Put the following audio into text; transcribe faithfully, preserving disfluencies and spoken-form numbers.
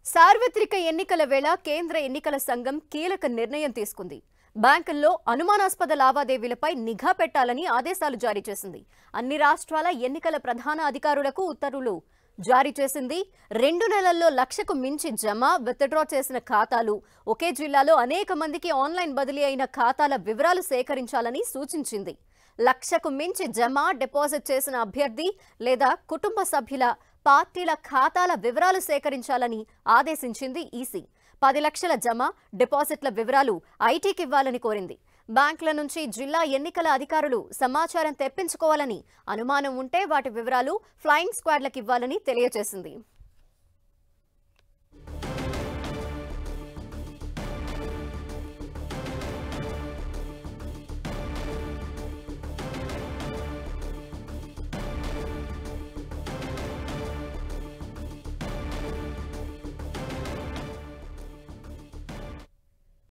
సార్వత్రిక ఎన్నికల వేళ కేంద్ర ఎన్నికల సంఘం కీలక నిర్ణయం తీసుకుంది. బ్యాంకుల్లో అనుమానాస్పద లావాదేవీలపై నిఘా పెట్టాలని ఆదేశాలు జారీ చేసింది. అన్ని రాష్ట్రాల ఎన్నికల ప్రధాన అధికారులకు ఉత్తర్వులు జారీ చేసింది. రెండు నెలల్లో లక్షకు మించి జమ విత్డ్రా చేసిన ఖాతాలు, ఒకే జిల్లాలో అనేక మందికి ఆన్లైన్ బదిలీ అయిన ఖాతాల వివరాలు సేకరించాలని సూచించింది. లక్షకు మించి జమ డిపాజిట్ చేసిన అభ్యర్థి లేదా కుటుంబ సభ్యుల పార్టీల ఖాతాల వివరాలు సేకరించాలని ఆదేశించింది ఈసీ. పది లక్షల జమ డిపాజిట్ల వివరాలు ఐటీకి ఇవ్వాలని కోరింది. బ్యాంకుల నుంచి జిల్లా ఎన్నికల అధికారులు సమాచారం తెప్పించుకోవాలని, అనుమానం ఉంటే వాటి వివరాలు ఫ్లయింగ్ స్క్వాడ్లకు ఇవ్వాలని తెలియజేసింది.